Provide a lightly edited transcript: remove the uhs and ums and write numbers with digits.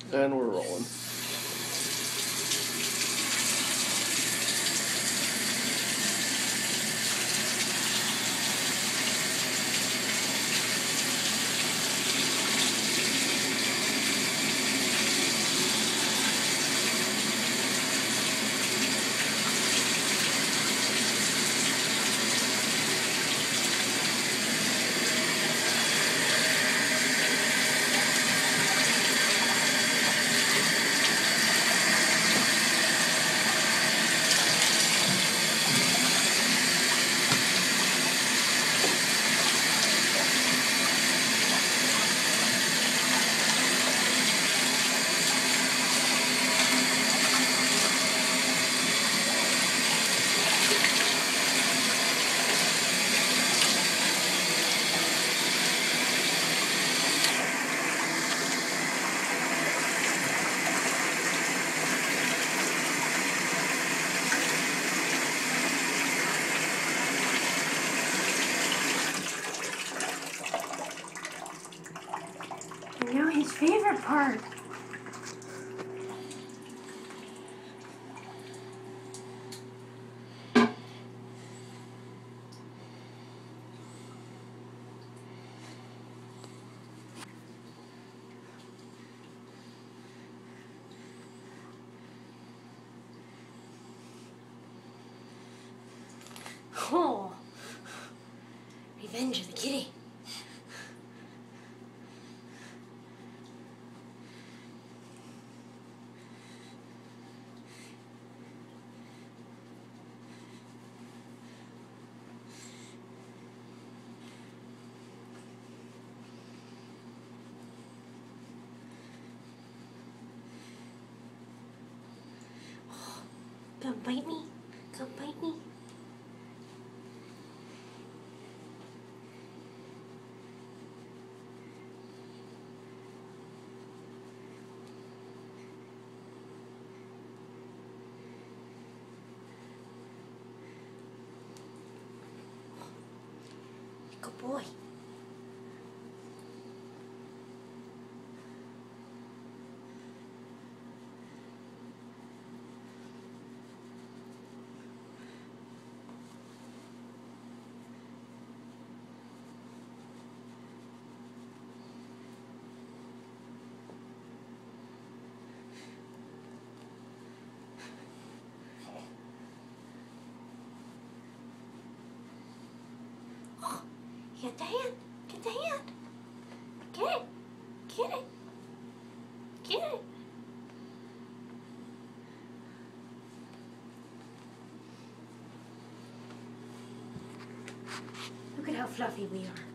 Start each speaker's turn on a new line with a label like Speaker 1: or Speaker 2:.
Speaker 1: And we're rolling.
Speaker 2: Now his favorite part. Oh, Revenge of the Kitty. Come bite me. Come bite me. Good boy. Get the hand. Get the hand. Get it. Get it. Get it. Look at how fluffy we are.